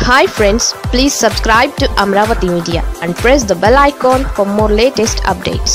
Hi friends, please subscribe to Amaravathi Media and press the bell icon for more latest updates.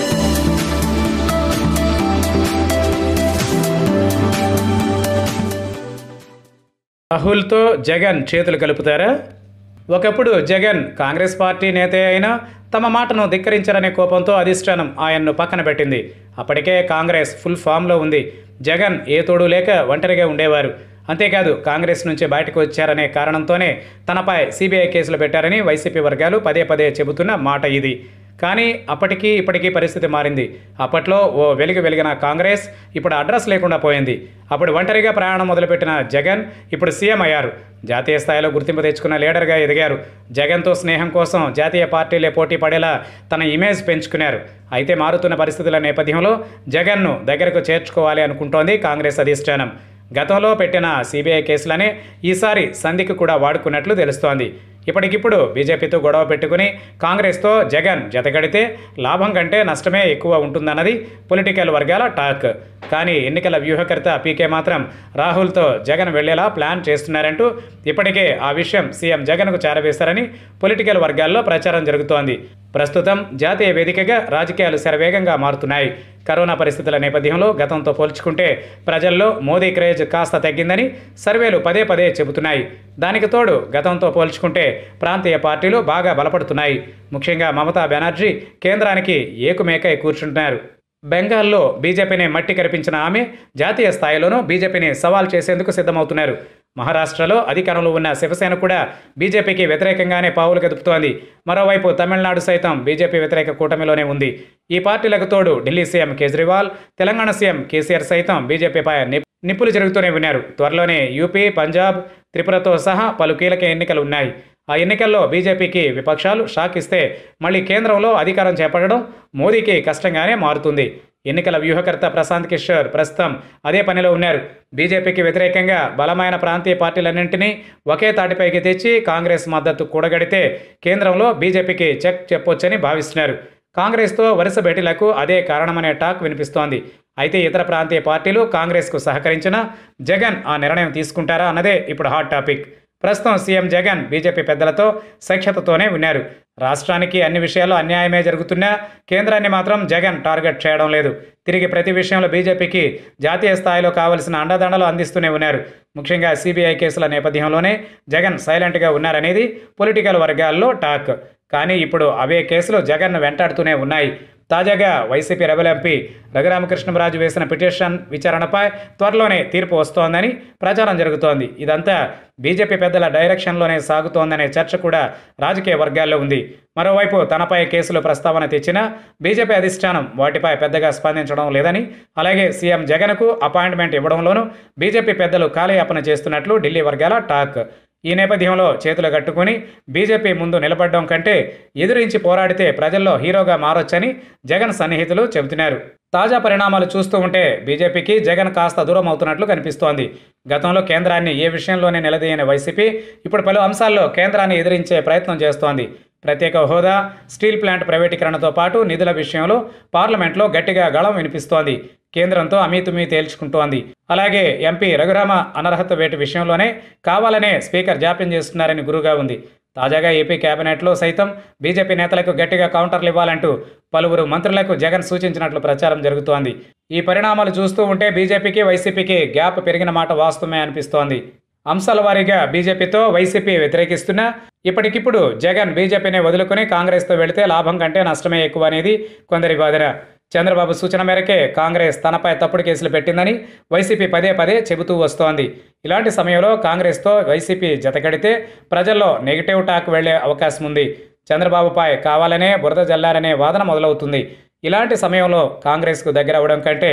రాహుల్తో Jagan చేతులు కలుపుతారా? ఒకప్పుడు Jagan Congress party నేతే అయినా తమ మాటను ధిక్కరించారనే కోపంతో అధిష్టానం ఆయన్ను పక్కన పెట్టింది. అప్పటికే కాంగ్రెస్ ఫుల్ ఫామ్లో ఉంది. జగన్ ఏ తోడు లేక ఒంటరిగా ఉండేవారు. అంతేకాదు కాంగ్రెస్ నుంచి బయటకు వచ్చారనే కారణంతోనే తనపై సిబిఐ కేసులు పెట్టారని వైసీపీ వర్గాలు పదే పదే చెబుతున్న మాట ఇది. కానీ అప్పటికీ ఇప్పటికీ పరిస్థితి మారింది. అప్పట్లో ఓ వెలిగిన కాంగ్రెస్ ఇప్పుడు అడ్రస్ లేకుండా పోయింది. అప్పుడు ఒంటరిగా ప్రయాణం మొదలుపెట్టిన జగన్ ఇప్పుడు సీఎం అయ్యారు. జాతీయ స్థాయిలో గుర్తింపు తెచ్చుకున్న లీడర్గా ఎదిగారు. జగన్తో స్నేహం కోసం జాతీయ పార్టీలే పోటీ పడేలా తన ఇమేజ్ పెంచుకున్నారు. అయితే మారుతున్న పరిస్థితుల నేపథ్యంలో జగన్ను దగ్గరకు చేర్చుకోవాలి అనుకుంటోంది కాంగ్రెస్ అధిష్టానం. గతంలో పెట్టిన సిబిఐ కేసులనే ఈసారి సంధికి కూడా వాడుకున్నట్లు తెలుస్తోంది. ఇప్పటికిప్పుడు బీజేపీతో గొడవ పెట్టుకుని కాంగ్రెస్తో జగన్ జతగడితే లాభం కంటే నష్టమే ఎక్కువ ఉంటుందన్నది పొలిటికల్ వర్గాల టాక్. కానీ ఎన్నికల వ్యూహకర్త పీకే మాత్రం రాహుల్తో జగన్ వెళ్లేలా ప్లాన్ చేస్తున్నారంటూ ఇప్పటికే ఆ విషయం సీఎం జగన్కు చేరవేశారని పొలిటికల్ వర్గాల్లో ప్రచారం జరుగుతోంది. ప్రస్తుతం జాతీయ వేదికగా రాజకీయాలు శరవేగంగా మారుతున్నాయి. కరోనా పరిస్థితుల నేపథ్యంలో గతంతో పోల్చుకుంటే ప్రజల్లో మోదీ క్రేజ్ కాస్త తగ్గిందని సర్వేలు పదే పదే చెబుతున్నాయి. దానికి తోడు గతంతో పోల్చుకుంటే ప్రాంతీయ పార్టీలు బాగా బలపడుతున్నాయి. ముఖ్యంగా మమతా బెనర్జీ కేంద్రానికి ఏకుమేకై కూర్చుంటున్నారు. బెంగాల్లో బీజేపీని మట్టి కరిపించిన ఆమె జాతీయ స్థాయిలోనూ బీజేపీని సవాల్ చేసేందుకు సిద్ధమవుతున్నారు. మహారాష్ట్రలో అధికారంలో ఉన్న శివసేన కూడా బీజేపీకి వ్యతిరేకంగానే పావులు కదుపుతోంది. మరోవైపు తమిళనాడు సైతం బీజేపీ వ్యతిరేక కూటమిలోనే ఉంది. ఈ పార్టీలకు తోడు ఢిల్లీ సీఎం కేజ్రీవాల్, తెలంగాణ సీఎం కేసీఆర్ సైతం బీజేపీపై నిప్పులు జరుగుతూనే ఉన్నారు. త్వరలోనే యూపీ, పంజాబ్, త్రిపురతో సహా పలు కీలక ఎన్నికలు ఉన్నాయి. ఆ ఎన్నికల్లో బీజేపీకి విపక్షాలు షాక్ ఇస్తే మళ్ళీ కేంద్రంలో అధికారం చేపట్టడం మోదీకి కష్టంగానే మారుతుంది. ఎన్నికల వ్యూహకర్త ప్రశాంత్ కిషోర్ ప్రస్తుతం అదే పనిలో ఉన్నారు. బీజేపీకి వ్యతిరేకంగా బలమైన ప్రాంతీయ పార్టీలన్నింటినీ ఒకే తాటిపైకి తెచ్చి కాంగ్రెస్ మద్దతు కూడగడితే కేంద్రంలో బీజేపీకి చెక్ చెప్పొచ్చని భావిస్తున్నారు. కాంగ్రెస్తో వరుస భేటీలకు అదే కారణమనే టాక్ వినిపిస్తోంది. అయితే ఇతర ప్రాంతీయ పార్టీలు కాంగ్రెస్కు సహకరించినా జగన్ ఆ నిర్ణయం తీసుకుంటారా అన్నదే ఇప్పుడు హాట్ టాపిక్. ప్రస్తుతం సీఎం జగన్ బీజేపీ పెద్దలతో సఖ్యతతోనే ఉన్నారు. రాష్ట్రానికి అన్ని విషయాల్లో అన్యాయమే జరుగుతున్నా కేంద్రాన్ని మాత్రం జగన్ టార్గెట్ చేయడం లేదు. తిరిగి ప్రతి విషయంలో బీజేపీకి జాతీయ స్థాయిలో కావలసిన అండదండలు అందిస్తూనే ఉన్నారు. ముఖ్యంగా సిబిఐ కేసుల నేపథ్యంలోనే జగన్ సైలెంట్గా ఉన్నారనేది పొలిటికల్ వర్గాల్లో టాక్. కానీ ఇప్పుడు అవే కేసులు జగన్ను వెంటాడుతూనే ఉన్నాయి. తాజాగా వైసీపీ రెబల్ ఎంపీ రఘురామకృష్ణరాజు వేసిన పిటిషన్ విచారణపై త్వరలోనే తీర్పు వస్తోందని ప్రచారం జరుగుతోంది. ఇదంతా బీజేపీ పెద్దల డైరెక్షన్లోనే సాగుతోందనే చర్చ కూడా రాజకీయ వర్గాల్లో ఉంది. మరోవైపు తనపై కేసులు ప్రస్తావన తెచ్చినా బీజేపీ అధిష్టానం వాటిపై పెద్దగా స్పందించడం లేదని, అలాగే సీఎం జగన్కు అపాయింట్మెంట్ ఇవ్వడంలోనూ బీజేపీ పెద్దలు కాలయాపన చేస్తున్నట్లు ఢిల్లీ వర్గాల టాక్. ఈ నేపథ్యంలో చేతులు కట్టుకుని బీజేపీ ముందు నిలబడడం కంటే ఎదురించి పోరాడితే ప్రజల్లో హీరోగా మారొచ్చని జగన్ సన్నిహితులు చెబుతున్నారు. తాజా పరిణామాలు చూస్తూ ఉంటే బీజేపీకి జగన్ కాస్త దూరం అవుతున్నట్లు కనిపిస్తోంది. గతంలో కేంద్రాన్ని ఏ విషయంలోనే నిలదీయని వైసీపీ ఇప్పుడు పలు అంశాల్లో కేంద్రాన్ని ఎదిరించే ప్రయత్నం చేస్తోంది. ప్రత్యేక హోదా, స్టీల్ ప్లాంట్ ప్రైవేటీకరణతో పాటు నిధుల విషయంలో పార్లమెంట్లో గట్టిగా గళం వినిపిస్తోంది. కేంద్రంతో అమీతుమీ తేల్చుకుంటోంది. అలాగే ఎంపీ రఘురామ అనర్హత వేటు విషయంలోనే కావాలనే స్పీకర్ జాప్యం చేస్తున్నారని గురుగా ఉంది. తాజాగా ఏపీ కేబినెట్లో సైతం బీజేపీ నేతలకు గట్టిగా కౌంటర్లు ఇవ్వాలంటూ పలువురు మంత్రులకు జగన్ సూచించినట్లు ప్రచారం జరుగుతోంది. ఈ పరిణామాలు చూస్తూ ఉంటే బీజేపీకి, వైసీపీకి గ్యాప్ పెరిగిన మాట వాస్తవమే అనిపిస్తోంది. అంశాల వారీగా బీజేపీతో వైసీపీ వ్యతిరేకిస్తున్నా ఇప్పటికిప్పుడు జగన్ బీజేపీని వదులుకుని కాంగ్రెస్తో వెళితే లాభం కంటే నష్టమే ఎక్కువ అనేది కొందరి వాదన. చంద్రబాబు సూచన మేరకే కాంగ్రెస్ తనపై తప్పుడు కేసులు పెట్టిందని వైసీపీ పదే పదే చెబుతూ వస్తోంది. ఇలాంటి సమయంలో కాంగ్రెస్తో వైసీపీ జతకడితే ప్రజల్లో నెగిటివ్ టాక్ వెళ్లే అవకాశం ఉంది. చంద్రబాబుపై కావాలనే బురద జల్లారనే వాదన మొదలవుతుంది. ఇలాంటి సమయంలో కాంగ్రెస్కు దగ్గర అవ్వడం కంటే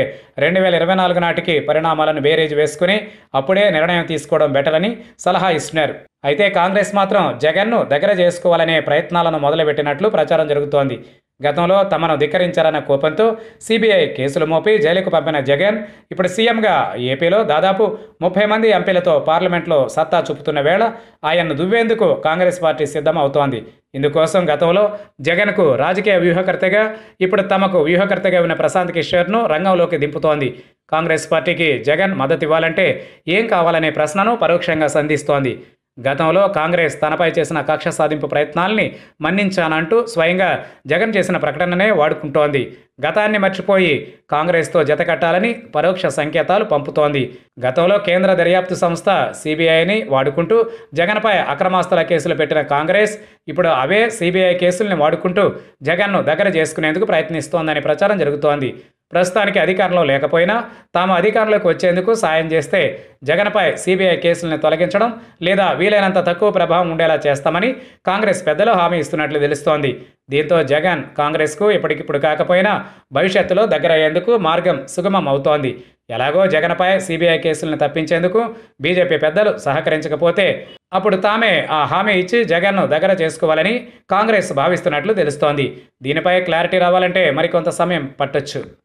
2024 నాటికి పరిణామాలను బేరీజు వేసుకుని అప్పుడే నిర్ణయం తీసుకోవడం బెటర్ అని సలహా ఇస్తున్నారు. అయితే కాంగ్రెస్ మాత్రం జగన్ను దగ్గర చేసుకోవాలనే ప్రయత్నాలను మొదలుపెట్టినట్లు ప్రచారం జరుగుతోంది. గతంలో తమను ధిక్కరించారన్న కోపంతో సిబిఐ కేసులు మోపి జైలుకు పంపిన జగన్ ఇప్పుడు సీఎంగా ఏపీలో దాదాపు 30 మంది ఎంపీలతో పార్లమెంట్లో సత్తా చూపుతున్న వేళ ఆయన్ను దువ్వేందుకు కాంగ్రెస్ పార్టీ సిద్ధం అవుతోంది. ఇందుకోసం గతంలో జగన్కు రాజకీయ వ్యూహకర్తగా, ఇప్పుడు తమకు వ్యూహకర్తగా ఉన్న ప్రశాంత్ కిషోర్ను రంగంలోకి దింపుతోంది. కాంగ్రెస్ పార్టీకి జగన్ మద్దతు ఇవ్వాలంటే ఏం కావాలనే ప్రశ్నను పరోక్షంగా సంధిస్తోంది. గతంలో కాంగ్రెస్ తనపై చేసిన కక్ష సాధింపు ప్రయత్నాల్ని మన్నించానంటూ స్వయంగా జగన్ చేసిన ప్రకటననే వాడుకుంటోంది. గతాన్ని మర్చిపోయి కాంగ్రెస్తో జతకట్టాలని పరోక్ష సంకేతాలు పంపుతోంది. గతంలో కేంద్ర దర్యాప్తు సంస్థ సిబిఐని వాడుకుంటూ జగన్పై అక్రమాస్తుల కేసులు పెట్టిన కాంగ్రెస్ ఇప్పుడు అవే సిబిఐ కేసుల్ని వాడుకుంటూ జగన్ను దగ్గర చేసుకునేందుకు ప్రయత్నిస్తోందని ప్రచారం జరుగుతోంది. ప్రస్తుతానికి అధికారంలో లేకపోయినా తాము అధికారంలోకి వచ్చేందుకు సాయం చేస్తే జగన్పై సిబిఐ కేసులను తొలగించడం లేదా వీలైనంత తక్కువ ప్రభావం ఉండేలా చేస్తామని కాంగ్రెస్ పెద్దలు హామీ ఇస్తున్నట్లు తెలుస్తోంది. దీంతో జగన్ కాంగ్రెస్కు ఇప్పటికిప్పుడు కాకపోయినా భవిష్యత్తులో దగ్గరయ్యేందుకు మార్గం సుగమం అవుతోంది. ఎలాగో జగన్పై సిబిఐ కేసులను తప్పించేందుకు బీజేపీ పెద్దలు సహకరించకపోతే అప్పుడు తామే ఆ హామీ ఇచ్చి జగన్ను దగ్గర చేసుకోవాలని కాంగ్రెస్ భావిస్తున్నట్లు తెలుస్తోంది. దీనిపై క్లారిటీ రావాలంటే మరికొంత సమయం పట్టొచ్చు.